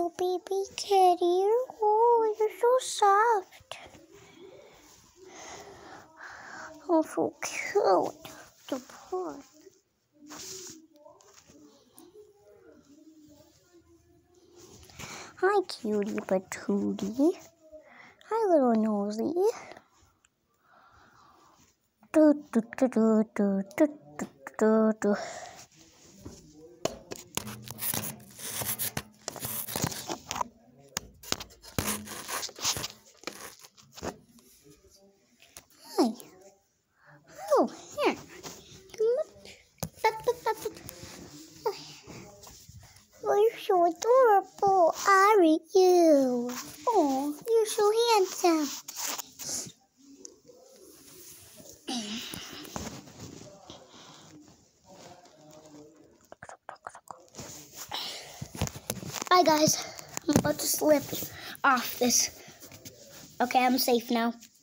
little baby kitty. Oh, you're so soft. Oh, so cute. The purse. Hi, cutie patootie. Hi, little nosy. Do, do, do, do, do, do, do, do, do. Hi. Oh, here. Come up. Oh, you're so adorable, aren't you? Oh, you're so handsome. Bye, guys. I'm about to slip off this. Okay, I'm safe now.